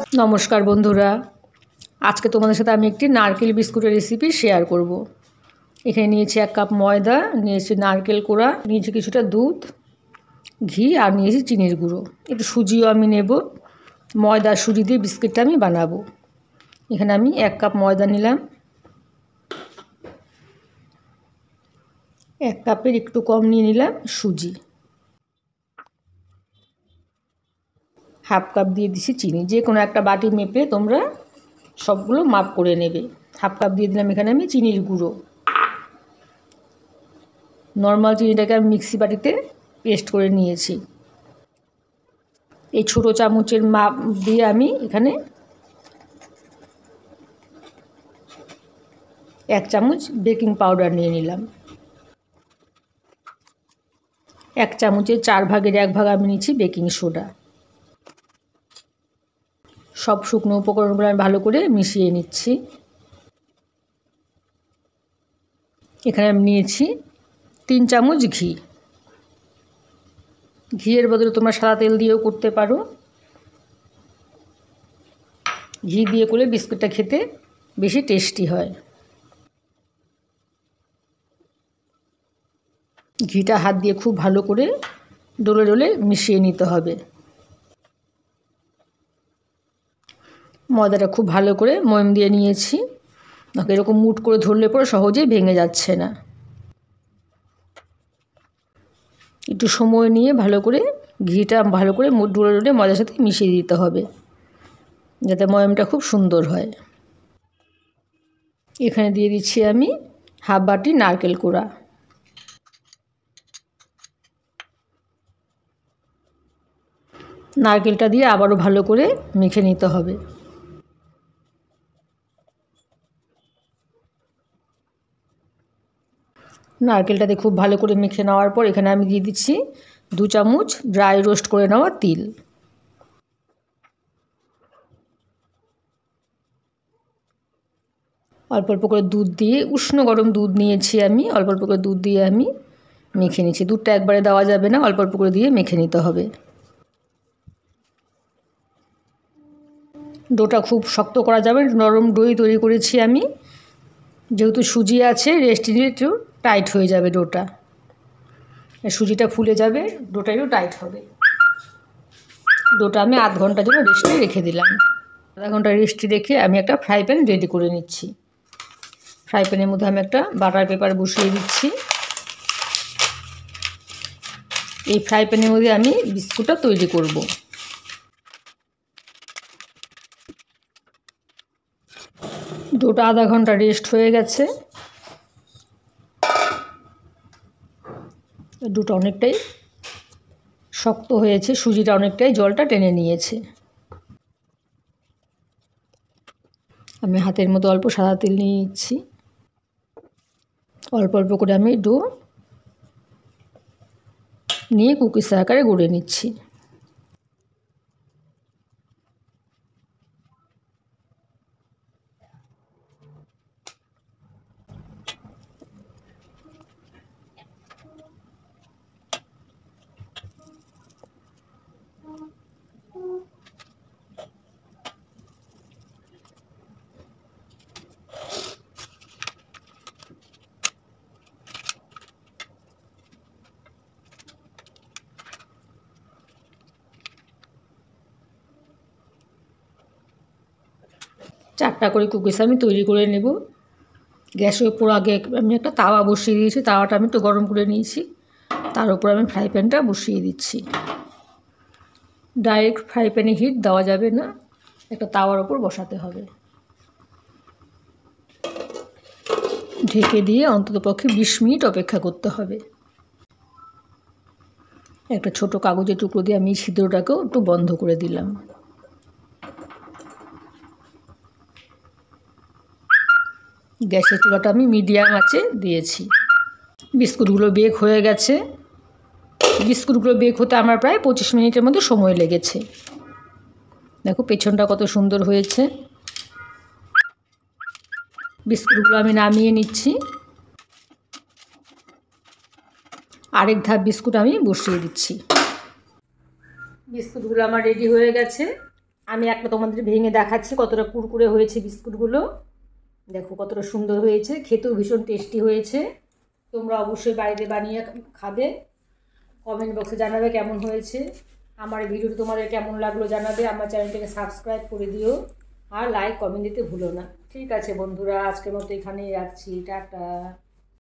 নমস্কার বন্ধুরা, আজকে তোমাদের সাথে আমি একটি নারকেল বিস্কুটের রেসিপি শেয়ার করব। এখানে নিয়েছি 1 কাপ ময়দা, নিয়েছি নারকেল কোড়া, নিয়েছি কিছুটা দুধ, ঘি আর নিয়েছি চিনির গুঁড়ো, একটু সুজিও আমি নেব। ময়দা সুজি দিয়ে বিস্কুটটা আমি বানাবো। এখানে আমি 1 কাপ ময়দা নিলাম, 1 কাপের একটু কম নিয়ে নিলাম সুজি, হাফ কাপ দিয়ে দিছি চিনি। যে কোনো একটা বাটি মেপে তোমরা সবগুলো মাপ করে নেবে। হাফ কাপ দিয়ে দিলাম এখানে আমি চিনির গুঁড়ো। নর্মাল চিনিটাকে আমি মিক্সি বাটিতে পেস্ট করে নিয়েছি। এই ছোটো চামচের মাপ দিয়ে আমি এখানে 1 চামচ বেকিং পাউডার নিয়ে নিলাম। 1 চামচের 4 ভাগের 1 ভাগ আমি নিচ্ছি বেকিং সোডা। সব শুকনো উপকরণগুলো আমি ভালো করে মিশিয়ে নিচ্ছি। এখানে আমি নিয়েছি 3 চামচ ঘি। ঘিয়ের বদলে তোমরা সাদা তেল দিয়েও করতে পারো। ঘি দিয়ে করলে বিস্কুটটা খেতে বেশি টেস্টি হয়। ঘিটা হাত দিয়ে খুব ভালো করে ডলে ডলে মিশিয়ে নিতে হবে। ময়দাটা খুব ভালো করে ময়ম দিয়ে নিয়েছি। এরকম মুঠ করে ধরলে পরে সহজেই ভেঙে যাচ্ছে না। একটু সময় নিয়ে ভালো করে ঘিটা ভালো করে ডলে ডলে ময়দার সাথে মিশিয়ে দিতে হবে, যাতে ময়মটা খুব সুন্দর হয়। এখানে দিয়ে দিচ্ছি আমি হাফ বাটি নারকেল কোড়া। নারকেলটা দিয়ে আবারও ভালো করে মেখে নিতে হবে। নারকেলটাতে খুব ভালো করে মেখে নেওয়ার পর এখানে আমি দিয়ে দিচ্ছি 2 চামচ ড্রাই রোস্ট করে নেওয়া তিল। অল্প অল্প করে দুধ দিয়ে, উষ্ণ গরম দুধ নিয়েছি আমি, অল্প অল্প করে দুধ দিয়ে আমি মেখে নিচ্ছি। দুধটা একবারে দেওয়া যাবে না, অল্প অল্প করে দিয়ে মেখে নিতে হবে। ডোটা খুব শক্ত করা যাবে, নরম দই তৈরি করেছি আমি। যেহেতু সুজি আছে, রেস্ট নিলে একটু টাইট হয়ে যাবে ডোটা। সুজিটা ফুলে যাবে, ডোটা একটু টাইট হবে। ডোটা আমি আধ ঘন্টার জন্য রেস্টে রেখে দিলাম। আধা ঘন্টা রেস্টে রেখে আমি একটা ফ্রাই প্যান রেডি করে নিচ্ছি। ফ্রাই প্যানের মধ্যে আমি একটা বাটার পেপার বসিয়ে দিচ্ছি। এই ফ্রাই প্যানের মধ্যে আমি বিস্কুটটা তৈরি করব। ডোটা আধা ঘন্টা রেস্ট হয়ে গেছে। ডোটা অনেকটাই শক্ত হয়েছে, সুজিটা অনেকটাই জলটা টেনে নিয়েছে। আমি হাতের মধ্যে অল্প সাদা তেল নিয়ে নিচ্ছি। অল্প অল্প করে আমি ডো নিয়ে কুকিজ আকারে গড়ে নিচ্ছি। চারটা করে কুকিজ আমি তৈরি করে নেব। গ্যাসের উপর আগে আমি একটা তাওয়া বসিয়ে দিয়েছি। তাওয়াটা আমি একটু গরম করে নিয়েছি। তার উপর আমি ফ্রাই প্যানটা বসিয়ে দিচ্ছি। ডাইরেক্ট ফ্রাই প্যানে হিট দেওয়া যাবে না, একটা তাওয়ার উপর বসাতে হবে। ঢেকে দিয়ে অন্ততপক্ষে 20 মিনিট অপেক্ষা করতে হবে। একটা ছোট কাগজের টুকরো দিয়ে আমি ছিদ্রটাকেও একটু বন্ধ করে দিলাম। গ্যাসের চুলাটা আমি মিডিয়াম আঁচে দিয়েছি। বিস্কুটগুলো বেক হয়ে গেছে। বিস্কুটগুলো বেক হতে আমার প্রায় 25 মিনিটের মধ্যে সময় লেগেছে। দেখো পেছনটা কত সুন্দর হয়েছে। বিস্কুটগুলো আমি নামিয়ে নিচ্ছি। আরেক ধাপ বিস্কুট আমি বসিয়ে দিচ্ছি। বিস্কুটগুলো আমার রেডি হয়ে গেছে। আমি একটা তোমাদের ভেঙে দেখাচ্ছি কতটা কুরকুরে হয়েছে বিস্কুটগুলো। দেখো কতটা সুন্দর হয়েছে, খেতেও ভীষণ টেস্টি হয়েছে। তোমরা অবশ্যই বাড়িতে বানিয়ে খাবে। কমেন্ট বক্সে জানাবে কেমন হয়েছে। আমার ভিডিওটি তোমাদের কেমন লাগলো জানাবে। আমার চ্যানেলটাকে সাবস্ক্রাইব করে দিও আর লাইক কমেন্ট দিতে ভুলো না। ঠিক আছে বন্ধুরা, আজকের মতো এখানেই রাখছি। টাটা।